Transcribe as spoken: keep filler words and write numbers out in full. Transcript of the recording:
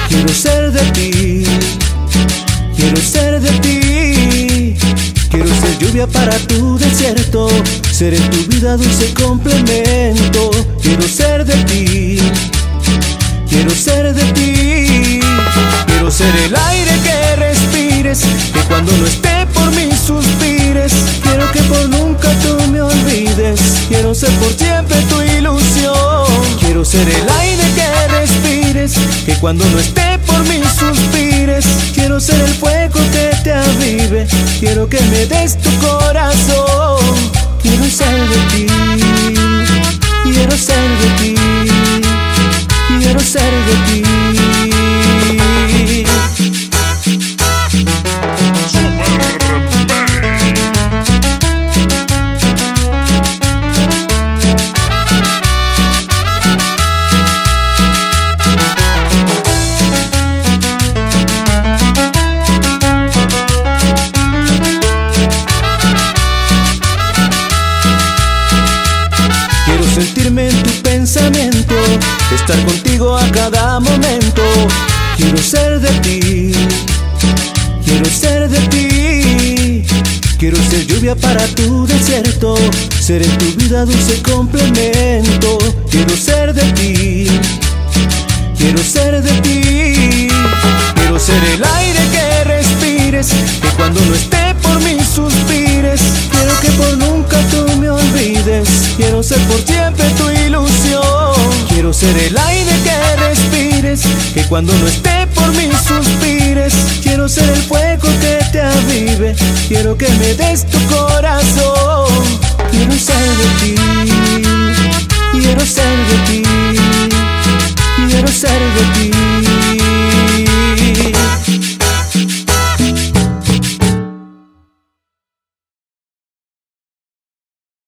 Quiero ser de ti, quiero ser de ti. Quiero ser lluvia para tu desierto, ser en tu vida dulce complemento. Quiero ser de ti, quiero ser de ti. Quiero ser el aire que respires, que cuando no esté por mí suspires. Quiero que por nunca tú me olvides, quiero ser por siempre tu ilusión. Quiero ser el aire que respires, que cuando no esté por mí suspires. Quiero ser el fuego que te avive, quiero que me des tu corazón. Quiero ser de ti, quiero ser de ti, quiero ser de ti. Sentirme en tu pensamiento, estar contigo a cada momento. Quiero ser de ti, quiero ser de ti. Quiero ser lluvia para tu desierto, ser en tu vida dulce complemento. Quiero ser de ti, quiero ser de ti. Quiero ser el aire que respires, que cuando no esté por mí suspires. Quiero que por nunca tú me olvides, quiero ser por siempre tu ilusión. Quiero ser el aire que respires, que cuando no esté por mí suspires. Quiero ser el fuego que te avive, quiero que me des tu corazón. Quiero ser de ti, quiero ser de ti, quiero ser de ti.